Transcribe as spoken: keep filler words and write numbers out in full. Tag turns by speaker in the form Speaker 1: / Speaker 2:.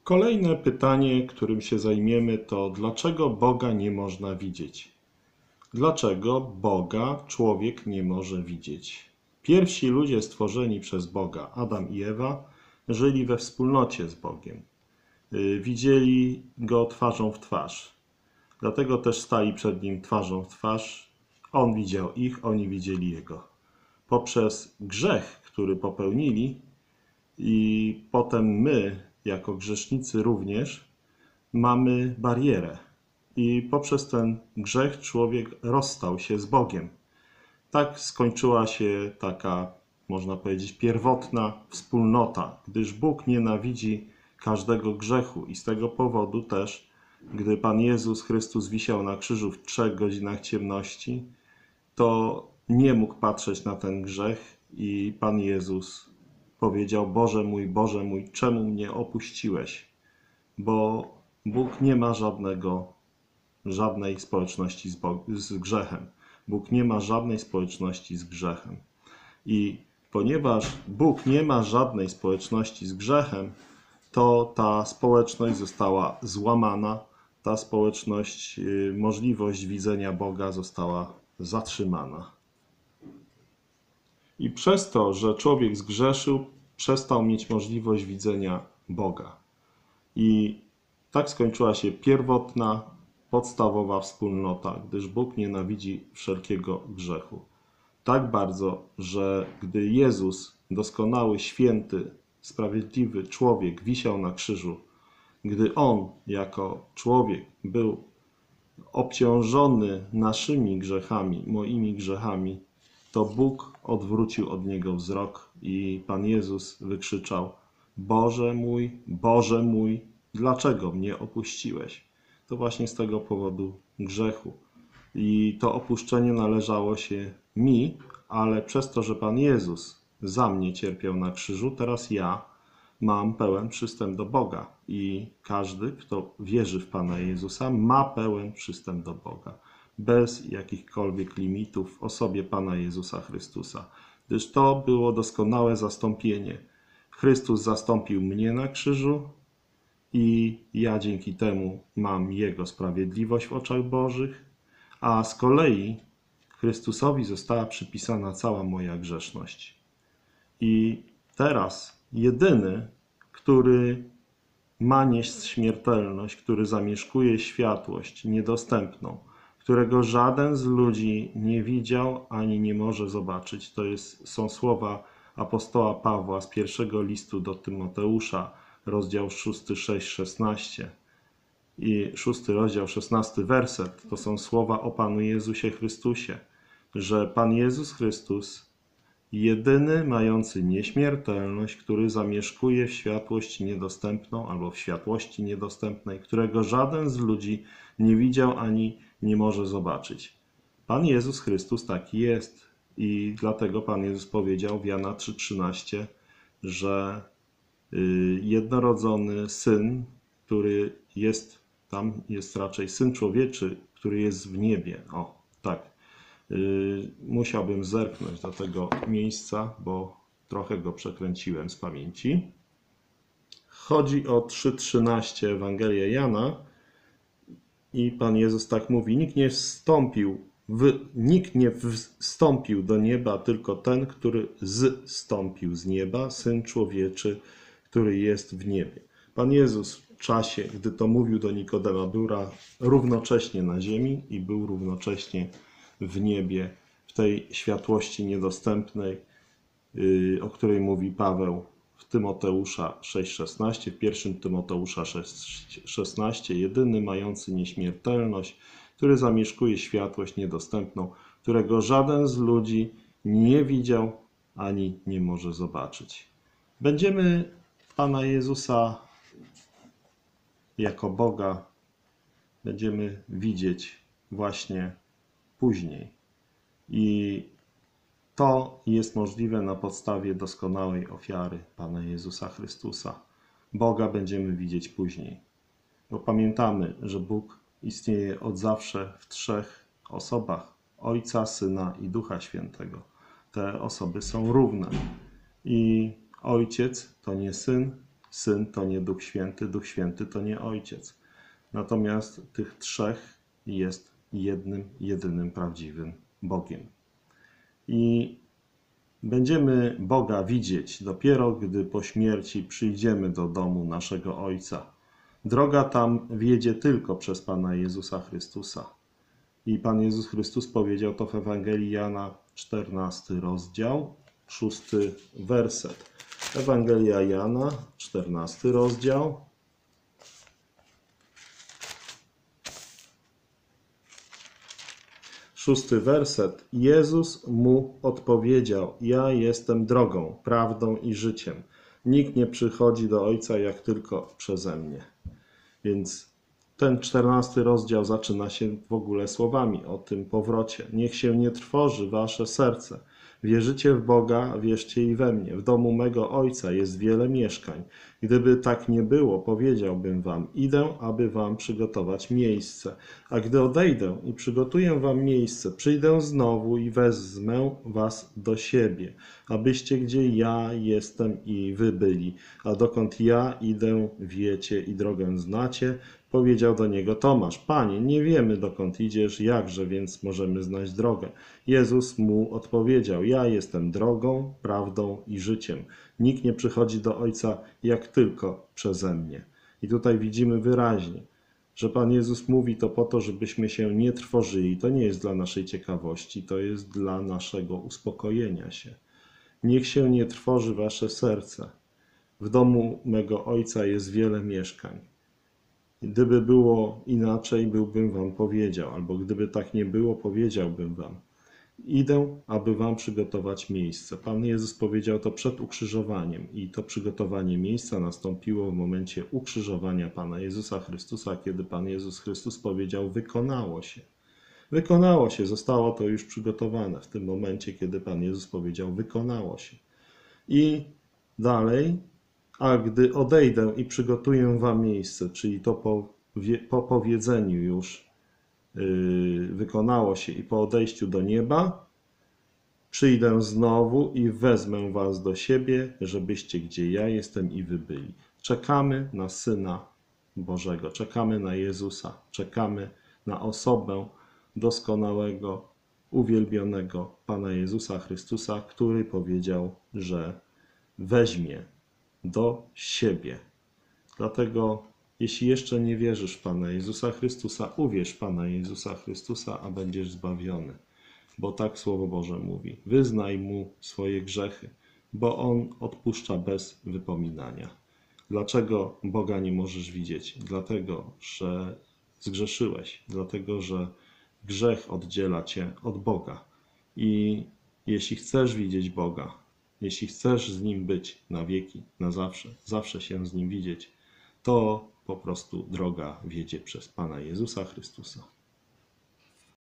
Speaker 1: Kolejne pytanie, którym się zajmiemy, to dlaczego Boga nie można widzieć? Dlaczego Boga człowiek nie może widzieć? Pierwsi ludzie stworzeni przez Boga, Adam i Ewa, żyli we wspólnocie z Bogiem. Widzieli Go twarzą w twarz. Dlatego też stali przed Nim twarzą w twarz. On widział ich, oni widzieli Jego. Poprzez grzech, który popełnili, i potem my, jako grzesznicy również, mamy barierę. I poprzez ten grzech człowiek rozstał się z Bogiem. Tak skończyła się taka, można powiedzieć, pierwotna wspólnota, gdyż Bóg nienawidzi każdego grzechu i z tego powodu też, gdy Pan Jezus Chrystus wisiał na krzyżu w trzech godzinach ciemności, to nie mógł patrzeć na ten grzech i Pan Jezus powiedział: Boże mój, Boże mój, czemu mnie opuściłeś? Bo Bóg nie ma żadnego, żadnej społeczności z, Bo z grzechem. Bóg nie ma żadnej społeczności z grzechem. I ponieważ Bóg nie ma żadnej społeczności z grzechem, to ta społeczność została złamana, ta społeczność, możliwość widzenia Boga została zatrzymana. I przez to, że człowiek zgrzeszył, przestał mieć możliwość widzenia Boga. I tak skończyła się pierwotna, podstawowa wspólnota, gdyż Bóg nienawidzi wszelkiego grzechu. Tak bardzo, że gdy Jezus, doskonały, święty, sprawiedliwy człowiek, wisiał na krzyżu, gdy On jako człowiek był obciążony naszymi grzechami, moimi grzechami, to Bóg odwrócił od Niego wzrok i Pan Jezus wykrzyczał: Boże mój, Boże mój, dlaczego mnie opuściłeś? To właśnie z tego powodu grzechu. I to opuszczenie należało się mi, ale przez to, że Pan Jezus za mnie cierpiał na krzyżu, teraz ja mam pełen przystęp do Boga. I każdy, kto wierzy w Pana Jezusa, ma pełen przystęp do Boga. Bez jakichkolwiek limitów w osobie Pana Jezusa Chrystusa. Gdyż to było doskonałe zastąpienie. Chrystus zastąpił mnie na krzyżu i ja dzięki temu mam Jego sprawiedliwość w oczach Bożych, a z kolei Chrystusowi została przypisana cała moja grzeszność. I teraz jedyny, który ma nieść śmiertelność, który zamieszkuje światłość niedostępną, którego żaden z ludzi nie widział ani nie może zobaczyć. To jest, są słowa apostoła Pawła z pierwszego listu do Tymoteusza, rozdział szósty, sześć, szesnaście. I szósty rozdział, szesnasty werset, to są słowa o Panu Jezusie Chrystusie, że Pan Jezus Chrystus, jedyny mający nieśmiertelność, który zamieszkuje w światłości niedostępną albo w światłości niedostępnej, którego żaden z ludzi nie widział ani nie może zobaczyć. Pan Jezus Chrystus taki jest i dlatego Pan Jezus powiedział w Jana trzy, trzynaście, że jednorodzony Syn, który jest, tam jest raczej Syn Człowieczy, który jest w niebie. O, tak. Musiałbym zerknąć do tego miejsca, bo trochę go przekręciłem z pamięci. Chodzi o trzy trzynaście Ewangelia Jana i Pan Jezus tak mówi: nikt nie wstąpił, w, nikt nie wstąpił do nieba, tylko ten, który zstąpił z nieba, Syn Człowieczy, który jest w niebie. Pan Jezus w czasie, gdy to mówił do Nikodema, był równocześnie na ziemi i był równocześnie w niebie, w tej światłości niedostępnej, o której mówi Paweł w Tymoteusza sześć, szesnaście, w pierwszym Tymoteusza sześć, szesnaście, jedyny mający nieśmiertelność, który zamieszkuje światłość niedostępną, którego żaden z ludzi nie widział ani nie może zobaczyć. Będziemy Pana Jezusa jako Boga będziemy widzieć właśnie później. I to jest możliwe na podstawie doskonałej ofiary Pana Jezusa Chrystusa. Boga będziemy widzieć później. Bo pamiętamy, że Bóg istnieje od zawsze w trzech osobach: Ojca, Syna i Ducha Świętego. Te osoby są równe. I Ojciec to nie Syn, Syn to nie Duch Święty, Duch Święty to nie Ojciec. Natomiast tych trzech jest jednym, jedynym prawdziwym Bogiem. I będziemy Boga widzieć dopiero, gdy po śmierci przyjdziemy do domu naszego Ojca. Droga tam wiedzie tylko przez Pana Jezusa Chrystusa. I Pan Jezus Chrystus powiedział to w Ewangelii Jana, czternasty rozdział, szósty werset. Ewangelia Jana, czternasty rozdział, szósty werset. Jezus mu odpowiedział: ja jestem drogą, prawdą i życiem. Nikt nie przychodzi do Ojca jak tylko przeze mnie. Więc ten czternasty rozdział zaczyna się w ogóle słowami o tym powrocie. Niech się nie trwoży wasze serce. Wierzycie w Boga, wierzcie i we mnie. W domu mego Ojca jest wiele mieszkań. Gdyby tak nie było, powiedziałbym wam: idę, aby wam przygotować miejsce. A gdy odejdę i przygotuję wam miejsce, przyjdę znowu i wezmę was do siebie, abyście gdzie ja jestem i wy byli. A dokąd ja idę, wiecie i drogę znacie. Powiedział do niego Tomasz: Panie, nie wiemy, dokąd idziesz, jakże więc możemy znać drogę? Jezus mu odpowiedział: ja jestem drogą, prawdą i życiem. Nikt nie przychodzi do Ojca jak tylko przeze mnie. I tutaj widzimy wyraźnie, że Pan Jezus mówi to po to, żebyśmy się nie trwożyli. To nie jest dla naszej ciekawości, to jest dla naszego uspokojenia się. Niech się nie trwoży wasze serce. W domu mego Ojca jest wiele mieszkań. Gdyby było inaczej, byłbym wam powiedział, albo gdyby tak nie było, powiedziałbym wam. Idę, aby wam przygotować miejsce. Pan Jezus powiedział to przed ukrzyżowaniem i to przygotowanie miejsca nastąpiło w momencie ukrzyżowania Pana Jezusa Chrystusa, kiedy Pan Jezus Chrystus powiedział: wykonało się. Wykonało się, zostało to już przygotowane w tym momencie, kiedy Pan Jezus powiedział: wykonało się. I dalej: a gdy odejdę i przygotuję wam miejsce, czyli to po, po powiedzeniu już yy, wykonało się i po odejściu do nieba, przyjdę znowu i wezmę was do siebie, żebyście gdzie ja jestem i wy byli. Czekamy na Syna Bożego, czekamy na Jezusa, czekamy na osobę doskonałego, uwielbionego Pana Jezusa Chrystusa, który powiedział, że weźmie do siebie. Dlatego, jeśli jeszcze nie wierzysz w Pana Jezusa Chrystusa, uwierz w Pana Jezusa Chrystusa, a będziesz zbawiony. Bo tak Słowo Boże mówi: wyznaj Mu swoje grzechy, bo On odpuszcza bez wypominania. Dlaczego Boga nie możesz widzieć? Dlatego, że zgrzeszyłeś, dlatego, że grzech oddziela cię od Boga. I jeśli chcesz widzieć Boga, jeśli chcesz z Nim być na wieki, na zawsze, zawsze się z Nim widzieć, to po prostu droga wiedzie przez Pana Jezusa Chrystusa.